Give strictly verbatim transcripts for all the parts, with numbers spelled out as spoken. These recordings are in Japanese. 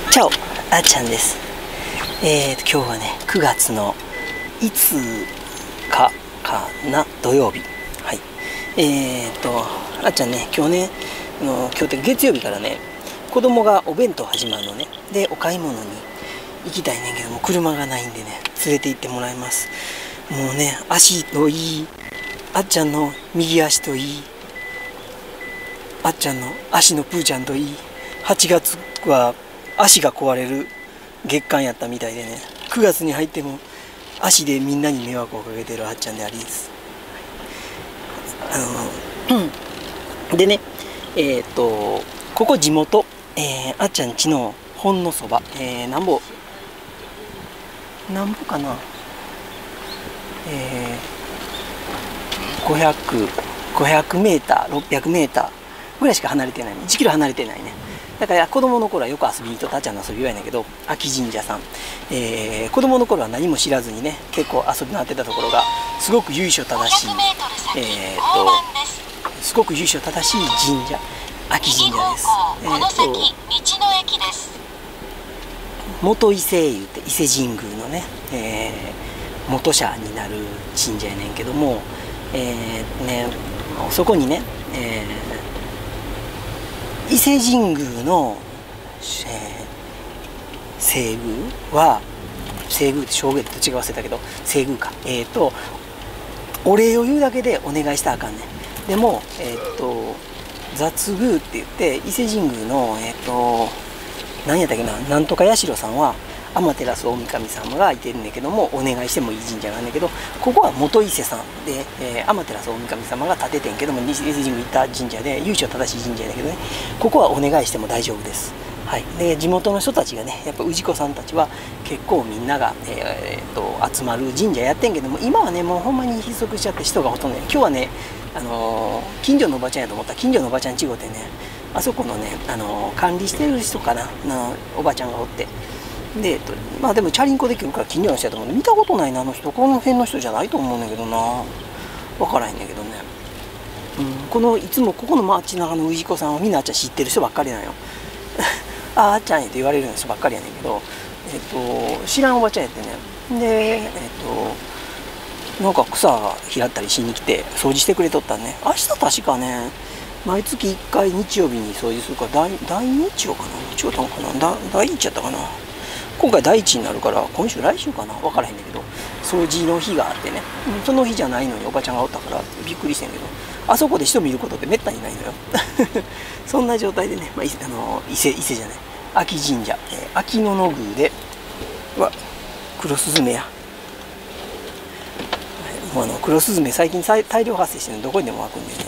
チャオ、あっちゃんです。えーと、今日はね、くがつのいつかかな、土曜日。はい。えーと、あっちゃんね、今日ね、あの今日って月曜日からね、子供がお弁当始まるのね。で、お買い物に行きたいねんけども、車がないんでね、連れて行ってもらいます。もうね、足といい、あっちゃんの右足といい、あっちゃんの足のプーちゃんといい、はちがつは足が壊れる月間やったみたいでね、くがつに入っても足でみんなに迷惑をかけてるあっちゃんでありです。あの、うん、でね、えっとここ地元、えー、あっちゃん家のほんのそば、えー、なんぼなんぼかな、えー、ごひゃく、ごひゃくメーター、ろっぴゃくメーターぐらいしか離れてないね。いちキロ離れてないね。だから子供の頃はよく遊びに行っとったあっちゃんの遊び場やねんけど、秋神社さん、えー、子供の頃は何も知らずにね、結構遊び回ってたところがすごく由緒正しい、えー、っとすごく由緒正しい神社、秋神社です。えー、っと元伊勢いうて伊勢神宮のね、えー、元社になる神社やねんけども、えー、ねそこにね、えー伊勢神宮の、えー、正宮は、正宮って正宮って違わせたけど、正宮か。えっと、お礼を言うだけでお願いしたらあかんねん。でも、えっと、雑宮って言って、伊勢神宮の、えっと、何やったっけな、なんとか社さんは、天照大神様がいてるんだけども、お願いしてもいい神社なんだけど、ここは元伊勢さんで、えー、天照大神様が建ててんけども、伊勢神宮行った神社で、由緒正しい神社だけどね、ここはお願いしても大丈夫です。はい。で、地元の人たちがね、やっぱ氏子さんたちは、結構みんなが、えー、っと集まる神社やってんけども、今はね、もうほんまに閉塞しちゃって人がほとんどね、今日はね、あのー、近所のおばちゃんやと思ったら、近所のおばちゃんちごてね、あそこのね、あのー、管理してる人かな、なおばちゃんがおって、で、えっと、まあでもチャリンコできるから近所の人やと思うんで、見たことないな、あの人。この辺の人じゃないと思うんだけどな。わからへんねんけどね。うん、この、いつもここの街中の氏子さんはみんなあっちゃん知ってる人ばっかりなんよ。ああ、あっちゃんやって言われるような人ばっかりやねんけど、えっと、知らんおばちゃんやってね。で、えっと、なんか草拾ったりしに来て掃除してくれとったんね。明日確かね、毎月いっかい日曜日に掃除するから大、大日曜かな、日曜だかな、だ大日やったかな。今回第一になるから、今週来週かな分からへんねんけど、掃除の日があってね、その日じゃないのにおばちゃんがおったからびっくりしてんけど、あそこで人見ることってめったにないのよ。そんな状態でね、まあ、あの伊勢伊勢じゃない秋神社、えー、秋野の宮で、うわクロスズメや、もうあのクロスズメ最近大量発生してるの、どこにでも湧くんでね。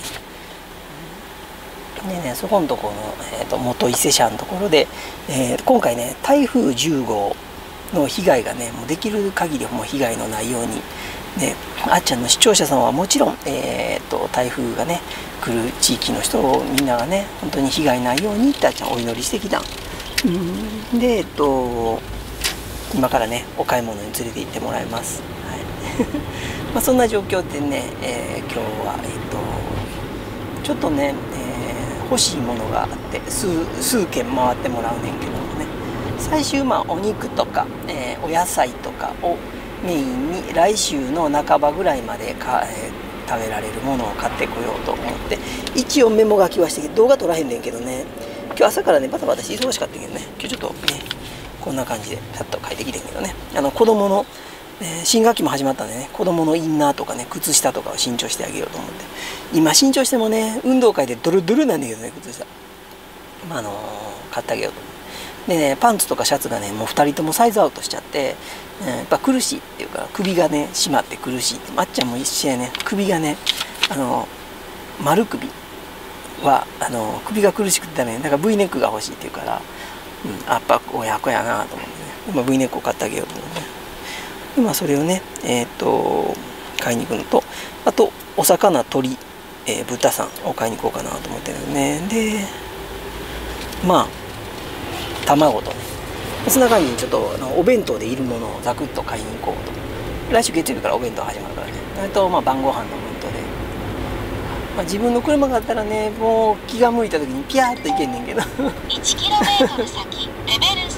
でね、そこのところの、えー、と元伊勢社のところで、えー、今回ね台風じゅうごうの被害がねもうできる限りもう被害のないように、ね、あっちゃんの視聴者さんはもちろん、えー、と台風がね来る地域の人をみんながね本当に被害ないようにってあっちゃんお祈りしてきたん。うんで、えっと、今からねお買い物に連れて行ってもらいます。はいまあそんな状況でね、えー、今日は、えー、とちょっとね、欲しいものがあって数数軒回ってもらうねんけどもね、最終まあお肉とか、えー、お野菜とかをメインに来週の半ばぐらいまでか、えー、食べられるものを買ってこようと思って、一応メモ書きはして動画撮らへんねんけどね、今日朝からねバタバタして忙しかったけどね、今日ちょっとねこんな感じでちょっと書いてきてんけどね、あの子供のえー、新学期も始まったんでね、子供のインナーとかね靴下とかを新調してあげようと思って、今新調してもね運動会でドルドルなんだけどね、靴下まああのー、買ってあげようと思ってでね、パンツとかシャツがねもうふたりともサイズアウトしちゃって、えー、やっぱ苦しいっていうか首がね締まって苦しいって、まっちゃんも一緒やね、首がねあのー、丸首はあのー、首が苦しくてダメ、だから V ネックが欲しいっていうから、うん、やっぱ親子やなと思ってね、今 V ネックを買ってあげようと思ってね、今それをね、えっと買いに行くのと、あとお魚鶏、えー、豚さんを買いに行こうかなと思ってるんでね、でまあ卵とね、そんな感じにちょっとあのお弁当でいるものをザクッと買いに行こうと。来週月曜日からお弁当始まるからね、それとまあ晩ご飯のお弁当で、まあ、自分の車があったらねもう気が向いた時にピャーっといけんねんけどいちキロメートル先レベルさん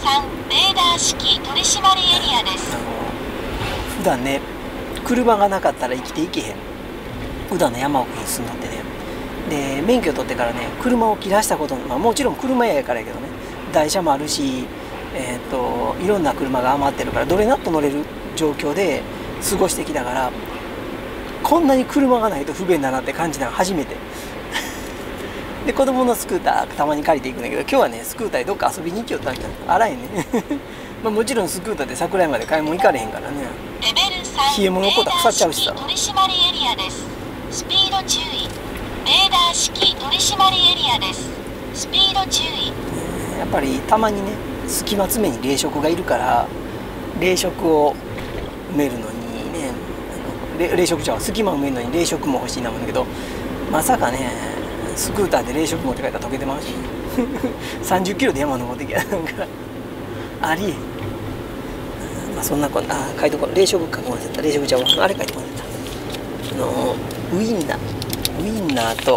さんレーダー式取締エリアです。 あの普段ね車がなかったら生きていけへん普段の山奥に住んどってね、で免許取ってからね車を切らしたこと、まあ、もちろん車やからやけどね、台車もあるし、えー、といろんな車が余ってるからどれなっと乗れる状況で過ごしてきたから、こんなに車がないと不便だなって感じたの初めてで子供のスクーターたまに借りていくんだけど、今日はねスクーターでどっか遊びに行きよったんだけどあらへんねまあもちろんスクーターで桜井まで買い物行かれへんからね、 レベルさん冷え物起こったら腐っちゃうしさ。 取締エリアです。スピード注意。レーダー式取締エリアです。スピード注意。 やっぱりたまにね隙間詰めに冷食がいるから、冷食を埋めるのにね、あの冷食じゃ隙間を埋めるのに冷食も欲しいなもんだけど、まさかねスクーターで冷食持って帰ったら溶けてまうしさんじゅっキロで山登ってきやなんかありえん。まあそんなこんな、あ書いとこう、冷食書き忘れた、冷食ちゃうわ、あれ書いて忘れた、あのウインナーウインナーと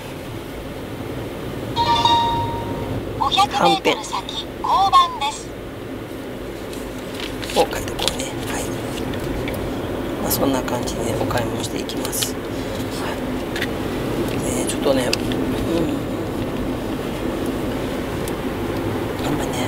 ごひゃくメートル先交番ですを書いとこうね。はい、まあ、そんな感じでお買い物していきます。はい、えー、ちょっとね、うん、あんまりね、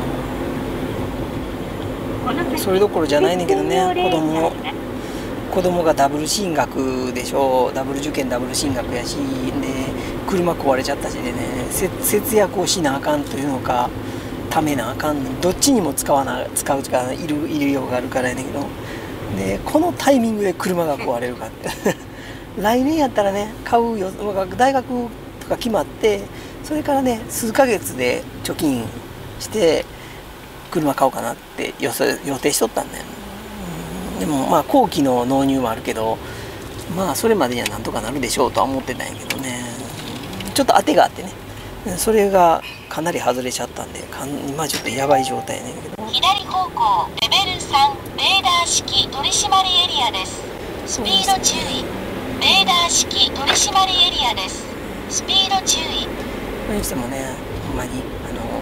うん、それどころじゃないねんけどね、子供の子供がダブル進学でしょ、ダブル受験ダブル進学やし、で車壊れちゃったしでね、節約をしなあかんというのかためなあかん、どっちにも使わな使う力いるいるようがあるからやねんけど、でこのタイミングで車が壊れるかって来年やったらね買うよ、大学とか決まってそれからね数ヶ月で貯金して車買おうかなって予定しとったんだよ。でもまあ後期の納入もあるけど、まあそれまでにはなんとかなるでしょうとは思ってたんやけどね、ちょっと当てがあってね、それがかなり外れちゃったんで、今ちょっとやばい状態やねんけど、 左方向レベルさんレーダー式取締エリアです。スピード注意。レーダー式取締エリアです。スピード注意。 それにしてもね、ほんまにあの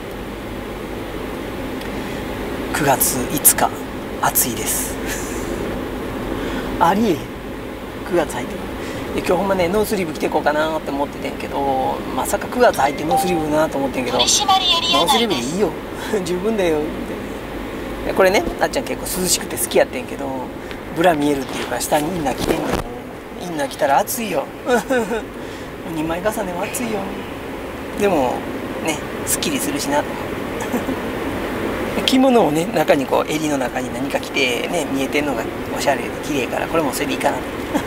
くがついつか暑いですありえくがつ入ってるで、今日ほんまねノースリーブ着ていこうかなって思っててんけど、まさかくがつ入ってノースリーブなと思ってんけど、ノースリーブでいいよ十分だよって。これねあっちゃん結構涼しくて好きやってんけど、ブラ見えるっていうか下にインナー着てんのよ。インナー着たら暑いよにまい重ねも暑いよ。でもねすっきりするしなと思って着物をね中にこう襟の中に何か着てね見えてるのがおしゃれで綺麗から、これもそれでいいかな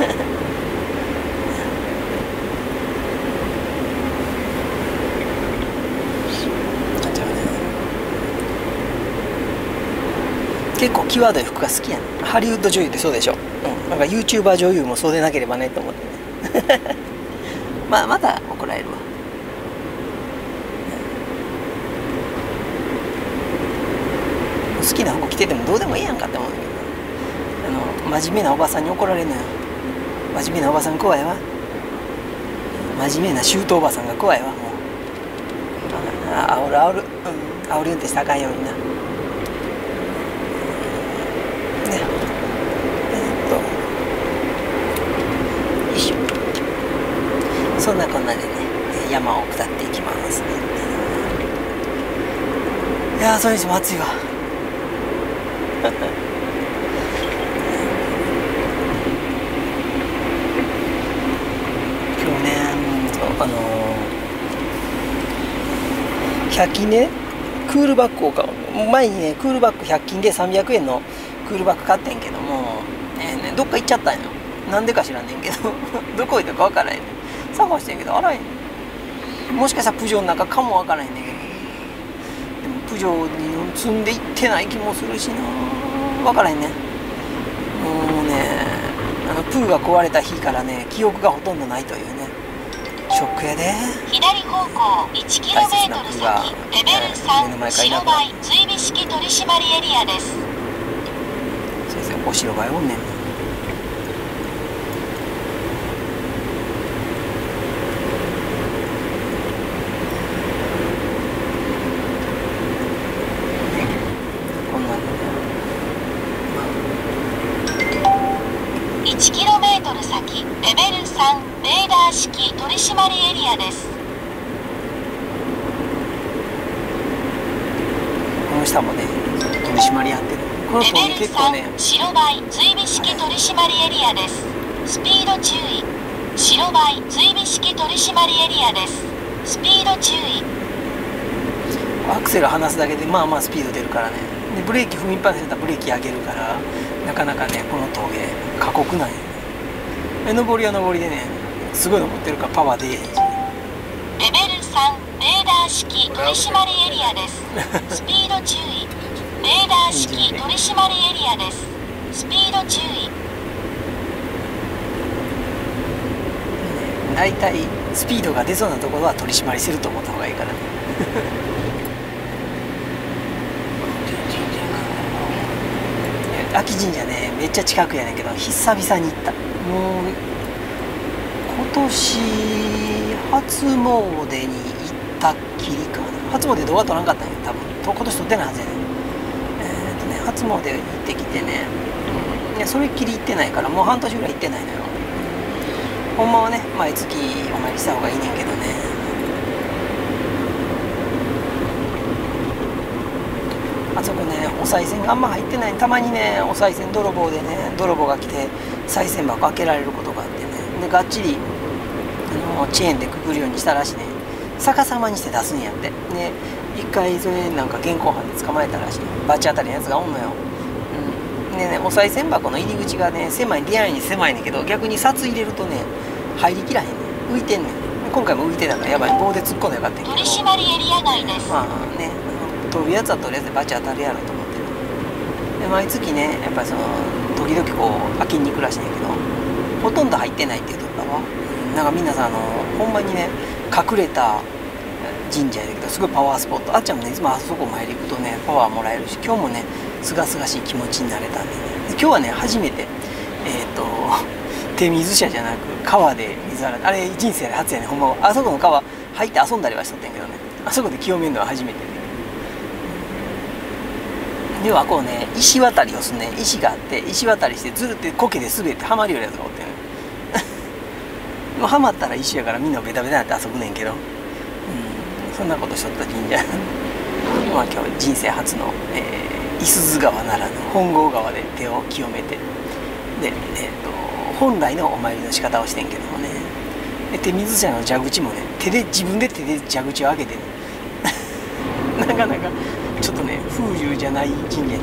結構際どい服が好きやね。ハリウッド女優ってそうでしょ、うん、なんか YouTuber 女優もそうでなければねと思ってねまあまた怒られるわ。好きな服着ててもどうでもいいやんかって思うんだけど、あの真面目なおばさんに怒られるのよ。真面目なおばさん怖いわ。真面目なシュートおばさんが怖いわ。もうあおるあおる、うん、あおり運転したらあかんよみんな。ねえー、っとよいしょ。そんなこんなでね山を下っていきますね。いやーそれにしても暑いわ今日ね、あのー、ひゃく均でクールバッグを買う前にねクールバッグひゃく均でさんびゃくえんのクールバッグ買ってんけども、えーね、どっか行っちゃったんよ。なんでか知らんねんけどどこ行ったか分からへんねん。探してんけどあらへん。もしかしたらプジョーの中かも分からへんねんけど、でもプジョーに積んでいってない気もするしな、分からへんね。もうねあのプーが壊れた日からね記憶がほとんどないというね、ショックやで。 左方向 いちキロメートル先レベルさん白バイ追尾式取締エリアです。 先生お白バイおんねん。 締まりエリアです。 この下もね取り締まりやってる。このレ峠ベル結構ねさん白バイ追尾式取締りエリアです。スピード注意。白バイ追尾式取締りエリアです。スピード注意。 アクセル離すだけでまあまあスピード出るからね。でブレーキ踏みっぱなしだったらブレーキ上げるからなかなかねこの峠過酷なんやね。で上りは上りでねすごい登ってるからパワーでええし。 レベルさんレーダー式取締りエリアです。スピード注意。レーダー式取締りエリアです。スピード注意。 だいたいスピードが出そうなところは取り締まりすると思った方がいいからね。秋神社ねめっちゃ近くやねんけど久々に行った。もう今年初詣に行ったきりかな。初詣動画撮らなかったんや多分。今年撮ってないはずやねん。えー、っとね初詣行ってきてね、うん、いやそれっきり行ってないからもう半年ぐらい行ってないのよ。ほんまはね毎月お参りした方がいいねんけどね。あそこねお賽銭があんま入ってない。たまにねお賽銭泥棒でね泥棒が来て賽銭箱開けられることがあってね。でがっちりあのチェーンでくくるようにしたらしいね。逆さまにして出すんやって。で一回それなんか現行犯で捕まえたらしい。バチ当たりのやつがおんのよ。うん、でねお賽銭箱の入り口がね狭い出会いに狭いねんけど逆に札入れるとね入りきらへんねん。浮いてんねん。今回も浮いてたからやばい棒で突っ込んだらよかったんやけど。 取締りエリア外です。 まあね飛ぶやつはとりあえずバチ当たるやろと思ってる。で毎月ねやっぱりその時々こう開けに行くらしいんやけどほとんど入ってないって言うとったわ。なんか皆さんあのほんまにね隠れた神社やけどすごいパワースポット。あっちゃんもねいつもあそこ参り行くとねパワーもらえるし今日もねすがすがしい気持ちになれたんでね。で今日はね初めてえっ、ー、と手水車じゃなく川で水洗いあれ人生で初やねほんま。あそこの川入って遊んだりはしとってんけどねあそこで清めるのは初めてで。ではこうね石渡りをすんね。石があって石渡りしてずるって苔で滑ってはまるようなやつがおってねもうはまったら石やからみんなベタベタになって遊ぶねんけど、うん、そんなことしとった神社まあ今日人生初の、えー、五十鈴川ならぬ本郷川で手を清めてで、えー、と本来のお参りの仕方をしてんけどもね。で手水車の蛇口もね手で自分で手で蛇口を開けてねなかなかちょっとね風流じゃない神社に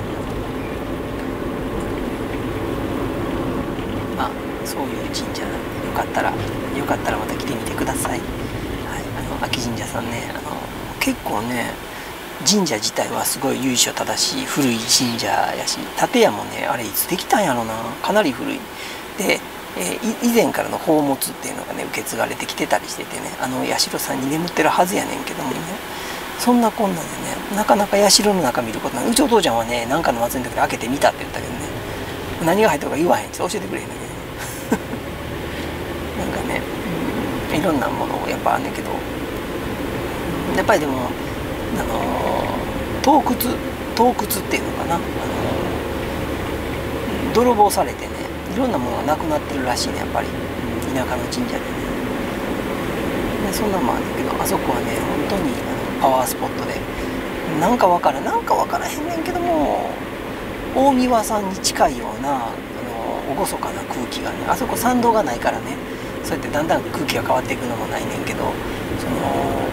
まあそういう神社よかったらよかったらまた来てみてください。はい、あの秋神社さんねあの結構ね神社自体はすごい由緒正しい古い神社やし建屋もねあれいつできたんやろなかなり古いで、えー、以前からの宝物っていうのがね受け継がれてきてたりしててねあの社さんに眠ってるはずやねんけどもねそんなこんなんでねなかなか社の中見ることない。うちお父ちゃんはね何かの祭りの時に開けてみたって言ったけどね何が入ったか言わへんって教えてくれへんねんけどなんかね、うん、いろんなものをやっぱあんねんけどやっぱりでもあの盗掘盗掘っていうのかなあの泥棒されてねいろんなものがなくなってるらしいねやっぱり、うん、田舎の神社でねでそんなんもあるんだけどあそこはね本当にパワースポットでなんかわからんなんかわからへんねんけども大神さんに近いようなあの厳かな空気がねあそこ参道がないからねそうやってだんだん空気が変わっていくのもないねんけどその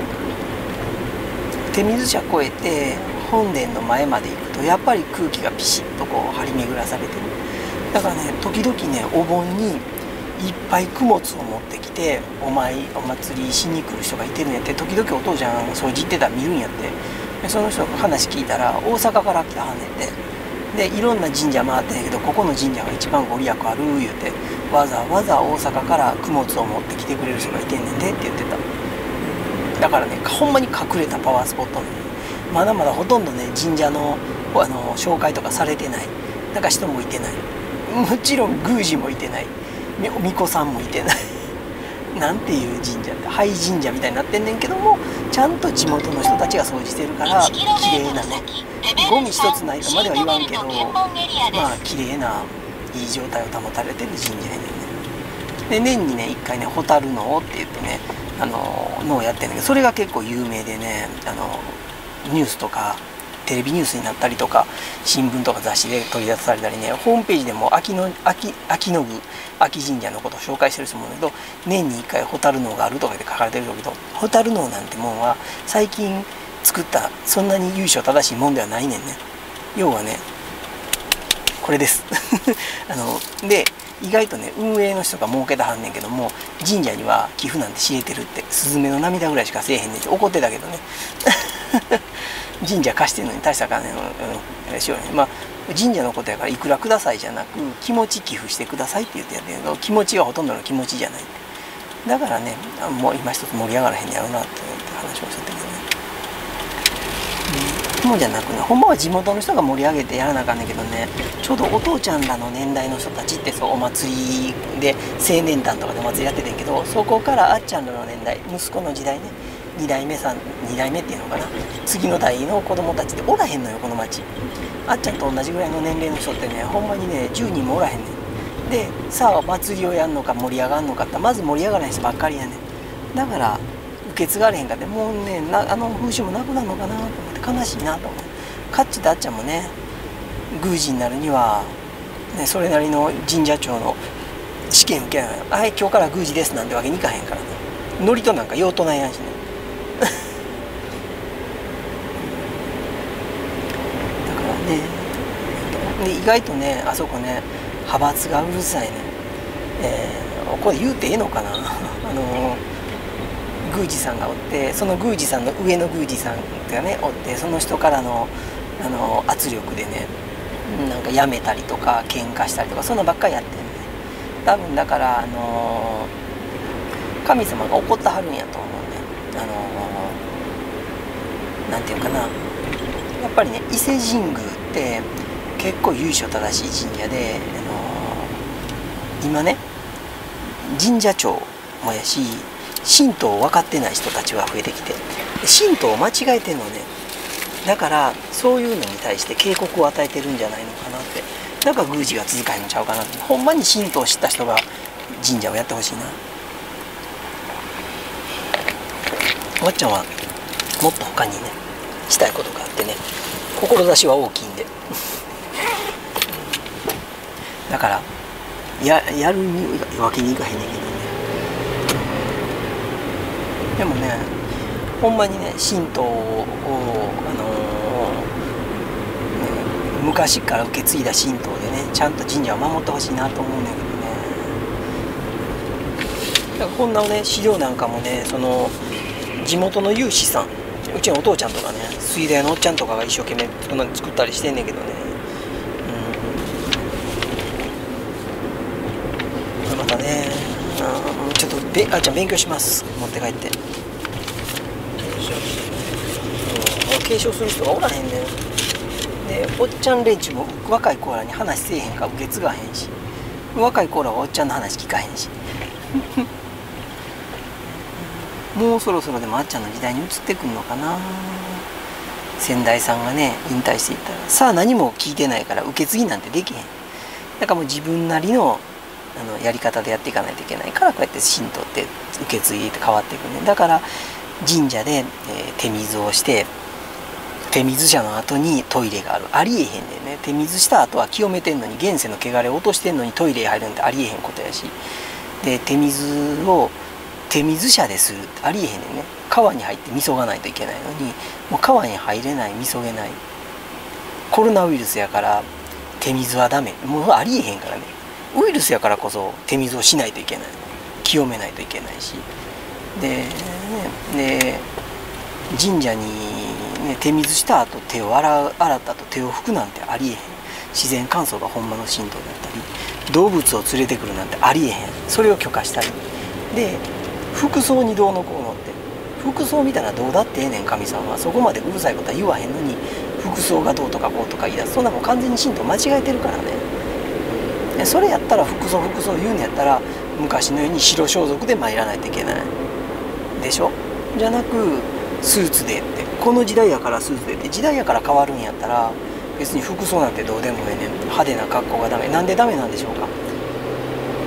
手水車越えて本殿の前まで行くとやっぱり空気がピシッとこう張り巡らされてる。だからね時々ねお盆にいっぱい供物を持ってきてお参りお祭りしに来る人がいてるんやって。時々お父ちゃん掃除行ってたら見るんやって。でその人が話聞いたら大阪から来たはんねんて。でいろんな神社回ってんやけどここの神社が一番ご利益ある言うてわざわざ大阪から供物を持ってきてくれる人がいてんねんでって言ってた。だからねほんまに隠れたパワースポットなのにまだまだほとんどね神社の、あの紹介とかされてない。なんか人もいてない。もちろん宮司もいてない。お巫女さんもいてないなんていう神社って廃神社みたいになってんねんけどもちゃんと地元の人たちが掃除してるから綺麗なねゴミ一つないとまでは言わんけどまあ綺麗ないい状態を保たれてる神社やねんね。 で年にねいっかいね蛍能って言ってねあののをやってるんだけど、それが結構有名でね、あのニュースとかテレビニュースになったりとか新聞とか雑誌で取り出されたりね、ホームページでも秋の秋秋の具秋神社のことを紹介してる人もいるけど、年にいっかい蛍能があるとかで書かれてるけど、蛍能なんてもんは最近作ったそんなに由緒正しいもんではないねんね。要はねこれですあので意外とね運営の人が儲けたはんねんけども、神社には寄付なんて知れてるって、スズメの涙ぐらいしかせえへんねんって怒ってたけどね神社貸してるのに大した金のあれしようね。まあ神社のことやからいくらくださいじゃなく気持ち寄付してくださいって言ってやってるけど、気持ちがほとんどの気持ちじゃないって。だからねもう今一つ盛り上がらへんやろうなって話をしてたけどね。もうじゃなくね、ほんまは地元の人が盛り上げてやらなあかんねんけどね、ちょうどお父ちゃんらの年代の人たちってそうお祭りで青年団とかでお祭りやっててんけど、そこからあっちゃんらの年代、息子の時代ね、に代目さんに代目っていうのかな、次の代の子供たちっておらへんのよこの町。あっちゃんと同じぐらいの年齢の人ってねほんまにねじゅうにんもおらへんねん。でさあ祭りをやるのか盛り上がるのかってまず盛り上がらへん人ばっかりやねん。だから受け継がれへんかってもうねなあの風習もなくなるのかなと思って悲しいなと思う。かっちとあっちゃんもね宮司になるには、ね、それなりの神社長の試験受けない。はい今日から宮司ですなんてわけにいかへんからね。祝詞なんか用途ないやんしねだからねで意外とねあそこね派閥がうるさいね。えー、これ言うてええのかなあの宮司さんがおって、その宮司さんの上の宮司さんがねおって、その人からのあの圧力でねなんか辞めたりとか喧嘩したりとかそんなばっかりやってるね。多分だからあの神様が怒ったはるんやと思うね。あのなんていうかな、やっぱりね伊勢神宮って結構由緒正しい神社で、あの今ね神社長もやし神道を分かってない人たちは増えてきて、神道を間違えてるのね。だからそういうのに対して警告を与えてるんじゃないのかなって。だから宮司が続かへんのちゃうかなって。ほんまに神道を知った人が神社をやってほしいな。おばっちゃんはもっと他にねしたいことがあってね、志は大きいんでだからややるわけにいかへんねんけどね。でもねほんまにね神道を、あのーね、昔から受け継いだ神道でねちゃんと神社を守ってほしいなと思うんだけどね。だからこんなね資料なんかもねその地元の有志さん、うちのお父ちゃんとかね水田のおっちゃんとかが一生懸命そんなの作ったりしてんねんけどね、うん、またね、うん、ちょっとべあっちゃん勉強します。持って帰って、継承する人がおらへんねん。でおっちゃん連中も若い子らに話せえへんから受け継がへんし、若い子らはおっちゃんの話聞かへんしもうそろそろでもあっちゃんの時代に移ってくんのかな。先代さんがね引退していったらさあ何も聞いてないから受け継ぎなんてできへん。だからもう自分なりのあのやり方でやっていかないといけないからこうやって神道って受け継いで変わっていくね。だから神社で、えー、手水をして手水者の後にトイレがある。ありえへんねんね。手水した後は清めてんのに現世の汚れを落としてんのにトイレ入るなんてありえへんことやし、で手水を手水舎でするってありえへんねんね。川に入ってみそがないといけないのにもう川に入れないみそげない。コロナウイルスやから手水はダメ、もうありえへんからね。ウイルスやからこそ手水をしないといけない、清めないといけないし、で、ね、で神社に、ね、手水した後手を洗う洗った後手を拭くなんてありえへん。自然乾燥がほんまの神道だったり動物を連れてくるなんてありえへん。それを許可したりで服装にどうのこうのって、服装見たらどうだってええねん。神様はそこまでうるさいことは言わへんのに服装がどうとかこうとか言い出す。そんなもん完全に神道間違えてるからね。それやったら服装服装言うんやったら昔のように白装束で参らないといけないでしょ。じゃなくスーツでって、この時代やからスーツでって、時代やから変わるんやったら別に服装なんてどうでもええねん。派手な格好がダメ。なんでダメなんでしょうか。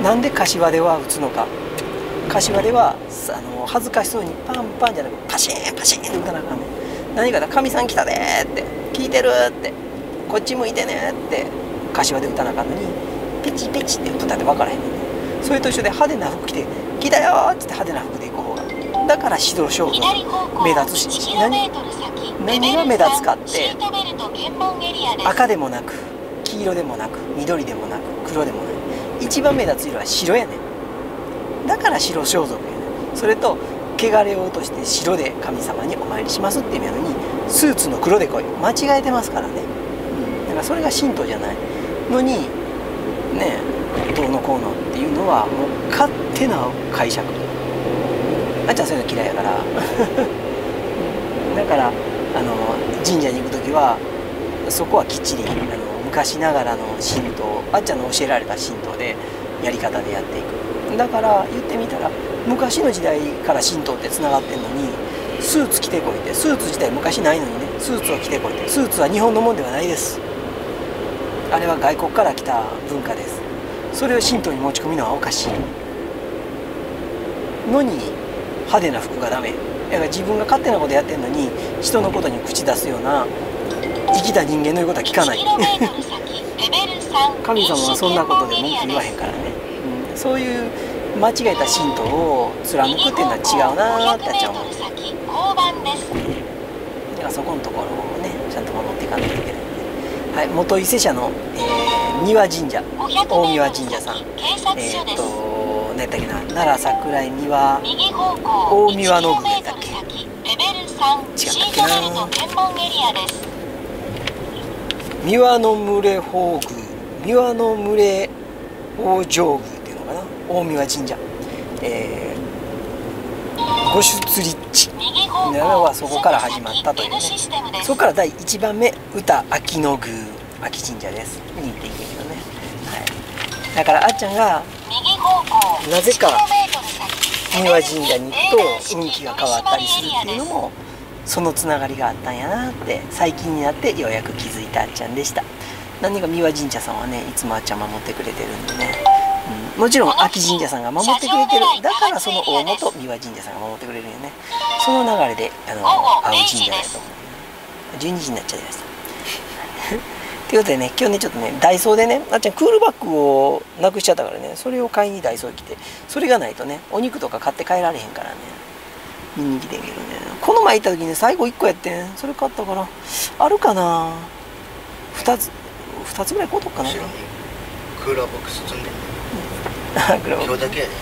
なんで柏では打つのか。柏ではあの恥ずかしそうにパンパンじゃなくパシーンパシーンって打たなあかんねん。何かだ、かみさん来たでーって聞いてるってこっち向いてねって柏で打たなあかんのにペチペチって打ったって分からへんねんね。それと一緒で派手な服着て来たよーって派手な服で行く方が、だから指導肖像目立つし、何何が目立つかって赤でもなく黄色でもなく緑でもなく黒でもない、一番目立つ色は白やねん。だから白装束やねん。それと汚れを落として白で神様にお参りしますって意味なのにスーツの黒で来い、間違えてますからね、うん、だからそれが神道じゃないのにねえどうのこうのっていうのはもう勝手な解釈。あっちゃんそういうの嫌いやからだからあの神社に行く時はそこはきっちりあの昔ながらの神道、あっちゃんの教えられた神道でやり方でやっていく。だから言ってみたら昔の時代から神道ってつながってんのにスーツ着てこいって、スーツ自体昔ないのにねスーツを着てこいって、スーツは日本のもんではないです。あれは外国から来た文化です。それを神道に持ち込むのはおかしいのに派手な服がダメだから、自分が勝手なことやってんのに人のことに口出すような生きた人間の言うことは聞かない神様はそんなことで文句言わへんからね、うん、そういう間違えた神道を貫くっていうのは違うなーってあっちゃん思う。だからそこのところをねちゃんと守っていかないといけない。はい、元伊勢社の、えー、三輪神社、大三輪神社さん、えー、っと何やったっけな、奈良桜井三輪大三輪の宮だっけ、違ったっけな、三輪の群れ宝宮、三輪の群れ宝成宮っていうのかな、大三輪神社、えー、御出立地はそこから始まったというね。そこからだいいちばんめ宇多秋の宮、秋神社ですに行っていくけどね、はい、だからあっちゃんがなぜか三輪神社に行くと運気が変わったりするっていうのもそのつながりがあったんやなって最近になってようやく気づいたあっちゃんでした。何か三輪神社さんはねいつもあっちゃん守ってくれてるんでね、うん、もちろん秋神社さんが守ってくれてる、だからその大元三輪神社さんが守ってくれるよね。その流れであの会う神社だと思う。じゅうにじになっちゃいましたということでね、今日ねちょっとねダイソーでねあっちゃんクールバッグをなくしちゃったからね、それを買いにダイソーに来て、それがないとねお肉とか買って帰られへんからね見に来てんけどね、この前行った時に最後いっこやってん、それ買ったからあるかな、ふたつふたつぐらい買うとくかな。 クーラーボックス積んで今日だけやで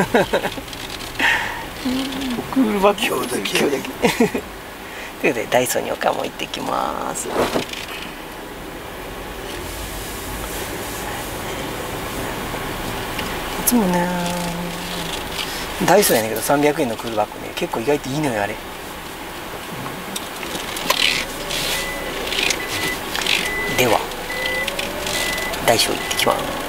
クールバッグ今日だけ今日だけということでダイソーにお買い物行ってきます。いつもねダイソーやねんけどさんびゃくえんのクールバッグね結構意外といいのよあれ。ではダイソー行ってきます。